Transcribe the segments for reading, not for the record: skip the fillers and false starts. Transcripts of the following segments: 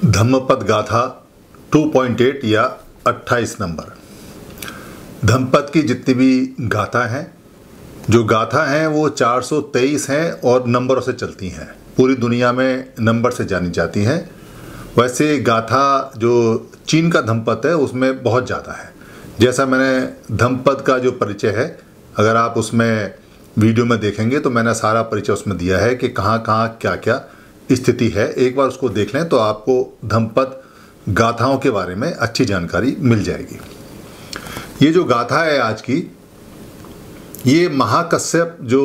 धम्मपद गाथा 2.8 या 28 नंबर। धम्मपद की जितनी भी गाथा हैं, जो गाथा हैं वो 423 हैं और नंबरों से चलती हैं। पूरी दुनिया में नंबर से जानी जाती हैं। वैसे गाथा जो चीन का धम्मपद है उसमें बहुत ज़्यादा है। जैसा मैंने धम्मपद का जो परिचय है, अगर आप उसमें वीडियो में देखेंगे तो मैंने सारा परिचय उसमें दिया है कि कहाँ कहाँ क्या क्या स्थिति है। एक बार उसको देख लें तो आपको धम्मपद गाथाओं के बारे में अच्छी जानकारी मिल जाएगी। ये जो गाथा है आज की, ये महाकश्यप जो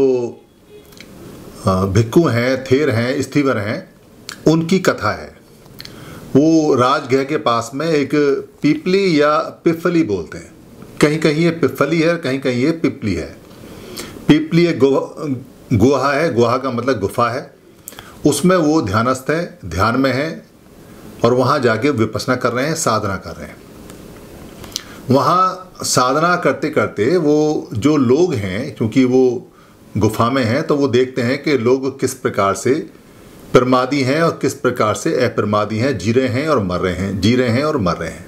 भिक्खु हैं, थेर हैं, स्थिवर हैं, उनकी कथा है। वो राजगृह के पास में एक पिपली या पिफली बोलते हैं। कहीं कहीं ये पिफली है, कहीं कहीं ये पिपली है। पिपली एक गुहा है, गुहा का मतलब गुफा है। उसमें वो ध्यानस्थ है, ध्यान में है और वहाँ जाके विपश्यना कर रहे हैं, साधना कर रहे हैं। वहाँ साधना करते करते वो जो लोग हैं, क्योंकि वो गुफा में हैं, तो वो देखते हैं कि लोग किस प्रकार से प्रमादी हैं और किस प्रकार से अप्रमादी हैं, जी रहे हैं और मर रहे हैं, जी रहे हैं और मर रहे हैं।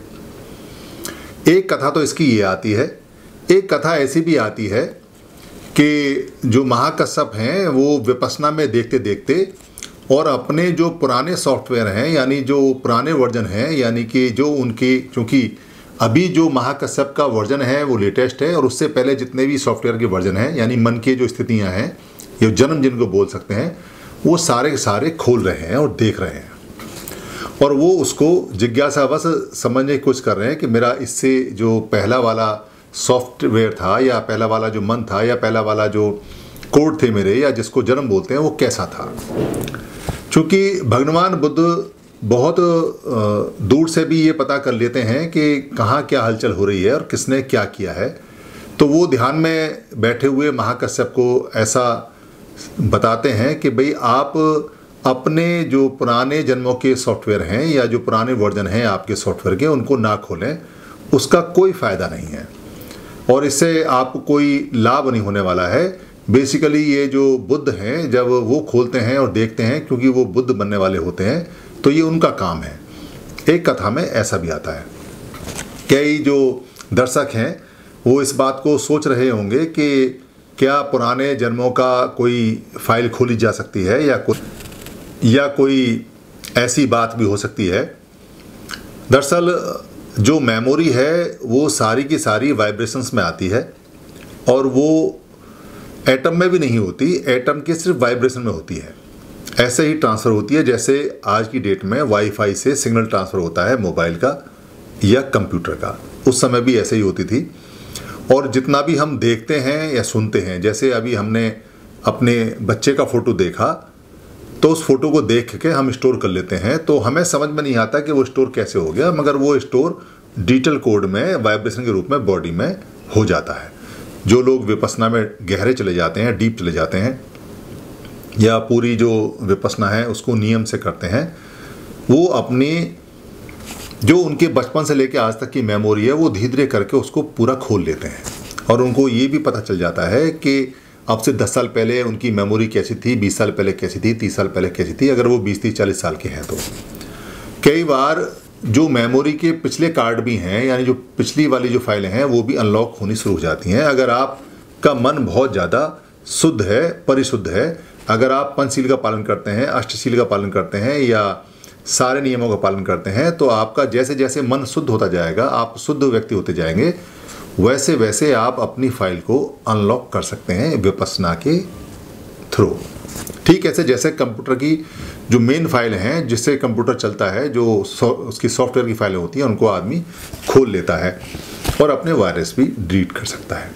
एक कथा तो इसकी ये आती है। एक कथा ऐसी भी आती है कि जो महाकश्यप हैं वो विपश्यना में देखते देखते और अपने जो पुराने सॉफ्टवेयर हैं, यानी जो पुराने वर्जन हैं, यानी कि जो उनके, क्योंकि अभी जो महाकश्यप का वर्जन है वो लेटेस्ट है और उससे पहले जितने भी सॉफ्टवेयर के वर्जन हैं, यानी मन की जो स्थितियां हैं, ये जन्म जिनको बोल सकते हैं, वो सारे के सारे खोल रहे हैं और देख रहे हैं। और वो उसको जिज्ञासावश समझने की कोशिश कर रहे हैं कि मेरा इससे जो पहला वाला सॉफ्टवेयर था, या पहला वाला जो मन था, या पहला वाला जो कोड थे मेरे, या जिसको जन्म बोलते हैं, वो कैसा था। चूँकि भगवान बुद्ध बहुत दूर से भी ये पता कर लेते हैं कि कहाँ क्या हलचल हो रही है और किसने क्या किया है, तो वो ध्यान में बैठे हुए महाकश्यप को ऐसा बताते हैं कि भाई आप अपने जो पुराने जन्मों के सॉफ्टवेयर हैं या जो पुराने वर्जन हैं आपके सॉफ्टवेयर के, उनको ना खोलें, उसका कोई फ़ायदा नहीं है और इससे आपको कोई लाभ नहीं होने वाला है। बेसिकली ये जो बुद्ध हैं, जब वो खोलते हैं और देखते हैं, क्योंकि वो बुद्ध बनने वाले होते हैं, तो ये उनका काम है। एक कथा में ऐसा भी आता है। कई जो दर्शक हैं वो इस बात को सोच रहे होंगे कि क्या पुराने जन्मों का कोई फाइल खोली जा सकती है या कोई ऐसी बात भी हो सकती है। दरअसल जो मेमोरी है वो सारी की सारी वाइब्रेशंस में आती है और वो एटम में भी नहीं होती, एटम के सिर्फ वाइब्रेशन में होती है। ऐसे ही ट्रांसफ़र होती है जैसे आज की डेट में वाईफाई से सिग्नल ट्रांसफ़र होता है मोबाइल का या कंप्यूटर का। उस समय भी ऐसे ही होती थी। और जितना भी हम देखते हैं या सुनते हैं, जैसे अभी हमने अपने बच्चे का फ़ोटो देखा, तो उस फोटो को देख के हम स्टोर कर लेते हैं, तो हमें समझ में नहीं आता कि वो स्टोर कैसे हो गया, मगर वो स्टोर डिजिटल कोड में वाइब्रेशन के रूप में बॉडी में हो जाता है। जो लोग विपश्यना में गहरे चले जाते हैं, डीप चले जाते हैं, या पूरी जो विपश्यना है उसको नियम से करते हैं, वो अपनी जो उनके बचपन से लेकर आज तक की मेमोरी है वो धीरे धीरे करके उसको पूरा खोल लेते हैं। और उनको ये भी पता चल जाता है कि अब से 10 साल पहले उनकी मेमोरी कैसी थी, 20 साल पहले कैसी थी, 30 साल पहले कैसी थी, अगर वो 20, 30, 40 साल के हैं तो। कई बार जो मेमोरी के पिछले कार्ड भी हैं, यानी जो पिछली वाली जो फाइलें हैं, वो भी अनलॉक होनी शुरू हो जाती हैं। अगर आपका मन बहुत ज़्यादा शुद्ध है, परिशुद्ध है, अगर आप पंचशील का पालन करते हैं, अष्टशील का पालन करते हैं, या सारे नियमों का पालन करते हैं, तो आपका जैसे जैसे मन शुद्ध होता जाएगा, आप शुद्ध व्यक्ति होते जाएंगे, वैसे वैसे आप अपनी फाइल को अनलॉक कर सकते हैं विपश्यना के थ्रू। ठीक ऐसे जैसे कंप्यूटर की जो मेन फाइल हैं, जिससे कंप्यूटर चलता है, जो उसकी सॉफ्टवेयर की फाइलें होती हैं, उनको आदमी खोल लेता है और अपने वायरस भी डिलीट कर सकता है।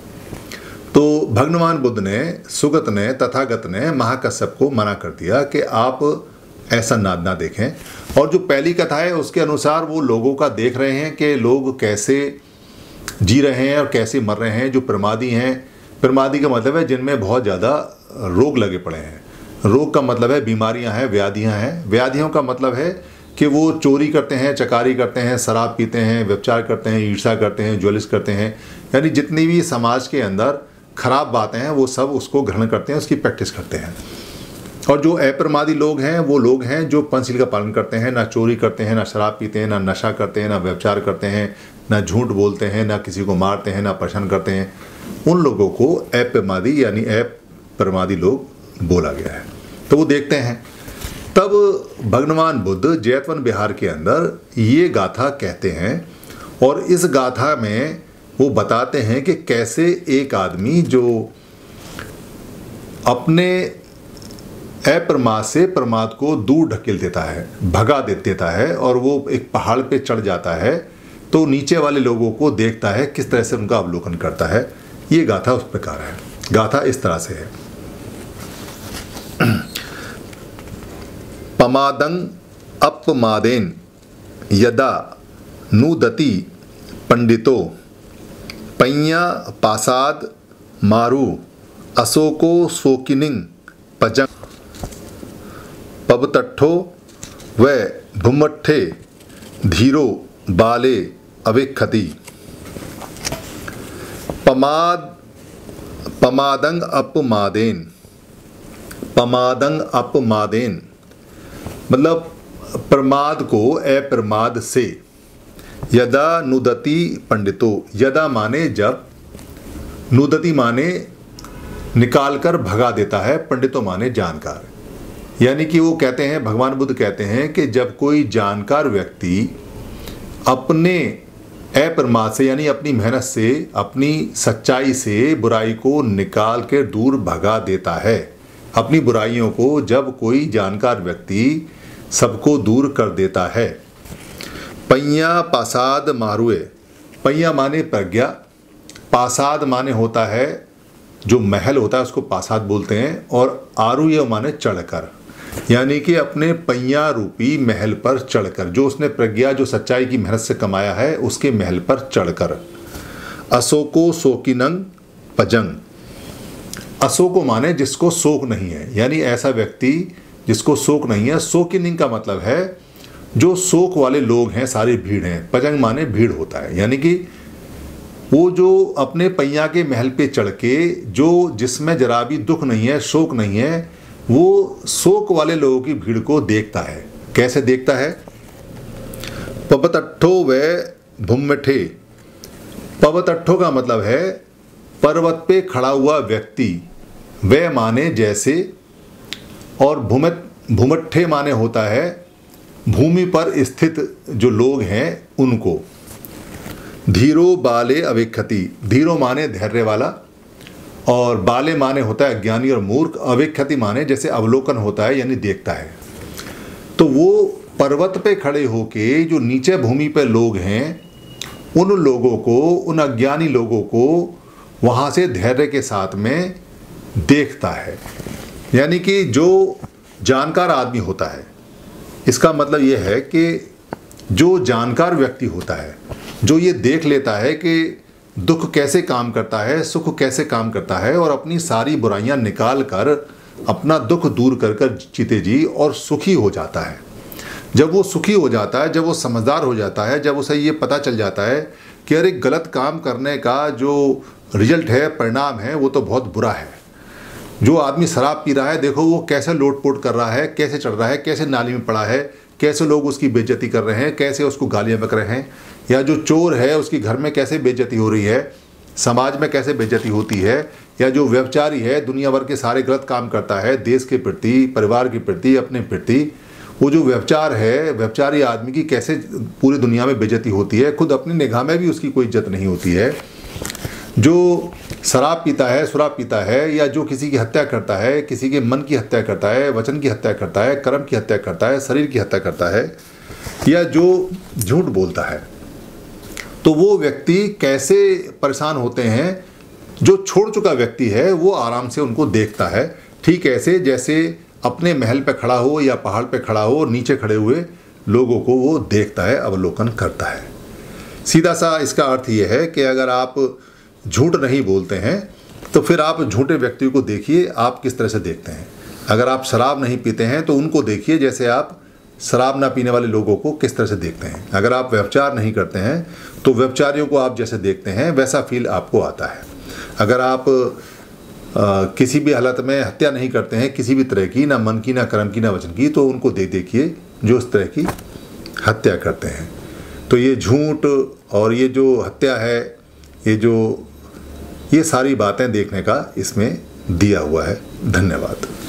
तो भगवान बुद्ध ने, सुगत ने, तथागत ने महाकश्यप को मना कर दिया कि आप ऐसा ना देखें। और जो पहली कथा है उसके अनुसार वो लोगों का देख रहे हैं कि लोग कैसे जी रहे हैं और कैसे मर रहे हैं। जो प्रमादी हैं, प्रमादी का मतलब है जिनमें बहुत ज़्यादा रोग लगे पड़े हैं। रोग का मतलब है बीमारियां हैं, व्याधियां हैं। व्याधियों का मतलब है कि वो चोरी करते हैं, चकारी करते हैं, शराब पीते हैं, व्यभिचार करते हैं, ईर्ष्या करते हैं, ज्वेलिस करते हैं, यानी जितनी भी समाज के अंदर खराब बातें हैं वो सब उसको ग्रहण करते हैं, उसकी प्रैक्टिस करते हैं। और जो अप्रमादी लोग हैं वो लोग हैं जो पंचशील का पालन करते हैं, ना चोरी करते हैं, ना शराब पीते हैं, ना नशा करते हैं, ना व्यभिचार करते हैं, ना झूठ बोलते हैं, ना किसी को मारते हैं, ना परेशान करते हैं। उन लोगों को अप्रमादी यानी अप्रमादी लोग बोला गया है। तो वो देखते हैं। तब भगवान बुद्ध जैतवन बिहार के अंदर ये गाथा कहते हैं और इस गाथा में वो बताते हैं कि कैसे एक आदमी जो अपने अप्रमाद से प्रमाद को दूर ढकेल देता है, भगा देता है और वो एक पहाड़ पे चढ़ जाता है, तो नीचे वाले लोगों को देखता है, किस तरह से उनका अवलोकन करता है। ये गाथा उस प्रकार है। गाथा इस तरह से है। पमादं अपमादेन यदा नुदति पंडितो पय्या पासाद मारु अशोको शोकिनिंग पजंग पबतट्ठो व भुमट्ठे धीरो बाले अविखति। पमादंग अपमादेन, पमादंग अपमादेन मतलब प्रमाद को अप्रमाद से। यदा नुदति पंडितो, यदा माने जब, नुदति माने निकालकर भगा देता है, पंडितो माने जानकार। यानी कि वो कहते हैं, भगवान बुद्ध कहते हैं कि जब कोई जानकार व्यक्ति अपने अप्रमाद से यानी अपनी मेहनत से, अपनी सच्चाई से बुराई को निकाल के दूर भगा देता है, अपनी बुराइयों को जब कोई जानकार व्यक्ति सबको दूर कर देता है। पय्या पासाद मारुए, पय्या माने प्रज्ञा, पासाद माने होता है जो महल होता है उसको पासाद बोलते हैं, और आरुह्य माने चढ़कर, यानी कि अपने पय्या रूपी महल पर चढ़कर, जो उसने प्रज्ञा जो सच्चाई की मेहनत से कमाया है उसके महल पर चढ़कर। अशोको शोकिनंग पजंग, अशोको माने जिसको शोक नहीं है, यानी ऐसा व्यक्ति जिसको शोक नहीं है। शोकिनिंग का मतलब है जो शोक वाले लोग हैं, सारी भीड़ हैं। पजंग माने भीड़ होता है, यानी कि वो जो अपने पय्या के महल पे चढ़ के, जो जिसमें जरा भी दुख नहीं है, शोक नहीं है, वो शोक वाले लोगों की भीड़ को देखता है। कैसे देखता है? पवतट्ठो व भुम्मठे, पवतट्ठो का मतलब है पर्वत पे खड़ा हुआ व्यक्ति, वे माने जैसे, और भूमट्ठे माने होता है भूमि पर स्थित जो लोग हैं उनको। धीरो बाले अविख्यति, धीरो माने धैर्य वाला, और बाले माने होता है अज्ञानी और मूर्ख, अविख्यति माने जैसे अवलोकन होता है यानी देखता है। तो वो पर्वत पे खड़े होके जो नीचे भूमि पे लोग हैं उन लोगों को, उन अज्ञानी लोगों को वहाँ से धैर्य के साथ में देखता है। यानी कि जो जानकार आदमी होता है, इसका मतलब ये है कि जो जानकार व्यक्ति होता है, जो ये देख लेता है कि दुख कैसे काम करता है, सुख कैसे काम करता है, और अपनी सारी बुराइयां निकाल कर अपना दुख दूर कर कर जीते जी और सुखी हो जाता है। जब वो सुखी हो जाता है, जब वो समझदार हो जाता है, जब उसे ये पता चल जाता है कि अरे गलत काम करने का जो रिजल्ट है, परिणाम है, वो तो बहुत बुरा है। जो आदमी शराब पी रहा है, देखो वो कैसे लोटपोट कर रहा है, कैसे चढ़ रहा है, कैसे नाली में पड़ा है, कैसे लोग उसकी बेइज्जती कर रहे हैं, कैसे उसको गालियाँ बक रहे हैं। या जो चोर है उसकी घर में कैसे बेइज्जती हो रही है, समाज में कैसे बेइज्जती होती है। या जो व्यभिचारी है, दुनिया भर के सारे गलत काम करता है, देश के प्रति, परिवार के प्रति, अपने प्रति, वो जो व्यभिचार है, व्यभिचारी आदमी की कैसे पूरी दुनिया में बेइज्जती होती है, खुद अपनी निगाह में भी उसकी कोई इज्जत नहीं होती है। जो शराब पीता है, शराब पीता है, या जो किसी की हत्या करता है, किसी के मन की हत्या करता है, वचन की हत्या करता है, कर्म की हत्या करता है, शरीर की हत्या करता है, या जो झूठ बोलता है, तो वो व्यक्ति कैसे परेशान होते हैं। जो छोड़ चुका व्यक्ति है वो आराम से उनको देखता है। ठीक ऐसे जैसे अपने महल पे खड़ा हो या पहाड़ पे खड़ा हो, नीचे खड़े हुए लोगों को वो देखता है, अवलोकन करता है। सीधा सा इसका अर्थ ये है कि अगर आप झूठ नहीं बोलते हैं तो फिर आप झूठे व्यक्ति को देखिए, आप किस तरह से देखते हैं। अगर आप शराब नहीं पीते हैं तो उनको देखिए जैसे आप शराब ना पीने वाले लोगों को किस तरह से देखते हैं। अगर आप व्यभिचार नहीं करते हैं तो व्यभिचारियों को आप जैसे देखते हैं वैसा फील आपको आता है। अगर आप किसी भी हालत में हत्या नहीं करते हैं किसी भी तरह की, ना मन की, ना कर्म की, ना वचन की, तो उनको देखिए जो इस तरह की हत्या करते हैं। तो ये झूठ और ये जो हत्या है, ये सारी बातें देखने का इसमें दिया हुआ है। धन्यवाद।